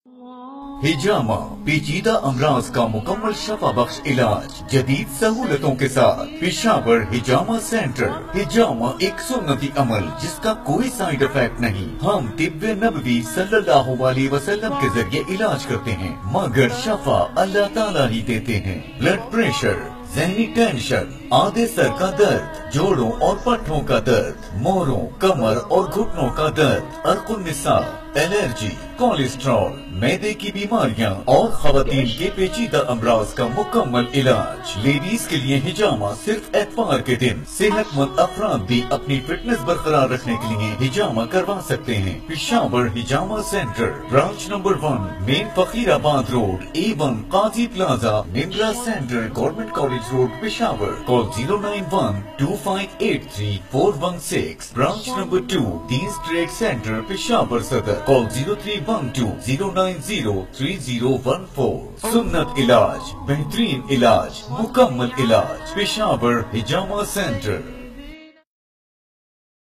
हिजामा पेचीदा अमराज का मुकम्मल शफा बख्श इलाज जदीद सहूलतों के साथ पेशावर हिजामा सेंटर। हिजामा एक सुन्नती अमल जिसका कोई साइड इफेक्ट नहीं। हम तिब्बे नबवी सल्लल्लाहु अलैहि वसल्लम के जरिए इलाज करते हैं, मगर शफा अल्लाह ताला ही देते हैं। ब्लड प्रेशर, ज़हनी टेंशन, आधे सर का दर्द, जोड़ों और पट्टों का दर्द, मोरों, कमर और घुटनों का दर्द, अर्कुन्निसा, एलर्जी, कोलेस्ट्रॉल, मैदे की बीमारियां और खवातीन के पेचीदा अमराज का मुकम्मल इलाज। लेडीज के लिए हिजामा सिर्फ एतवार के दिन। सेहतमंद अफराद भी अपनी फिटनेस बरकरार रखने के लिए हिजामा करवा सकते हैं। पेशावर हिजामा center, branch number 1, main Faqirabad road, A1 Qazi plaza, Nimra center, government college road, Peshawar. Call 091-2583-416। Branch number 2, Deen trade centre, Peshawar सदर। कॉल 0312-090-3014। सुन्नत इलाज, बेहतरीन इलाज, मुकम्मल इलाज, पेशावर हिजामा सेंटर।